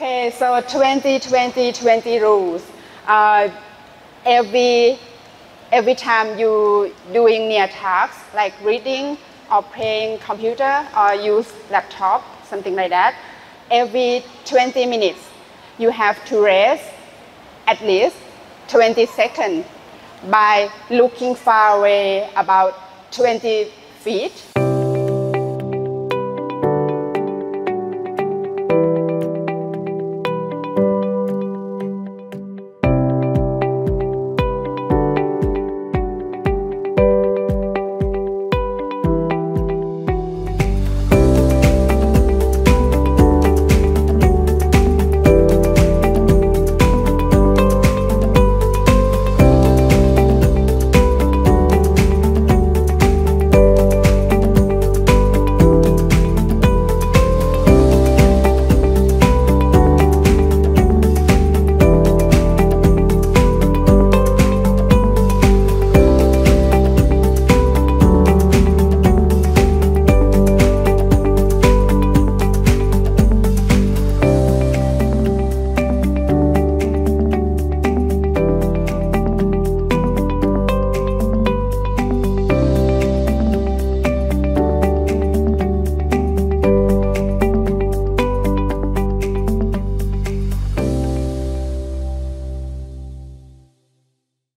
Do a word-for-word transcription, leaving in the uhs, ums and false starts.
Okay, so twenty twenty twenty rules. Uh, every every time you doing near tasks like reading or playing computer or use laptop, something like that, every twenty minutes you have to rest at least twenty seconds by looking far away about twenty feet.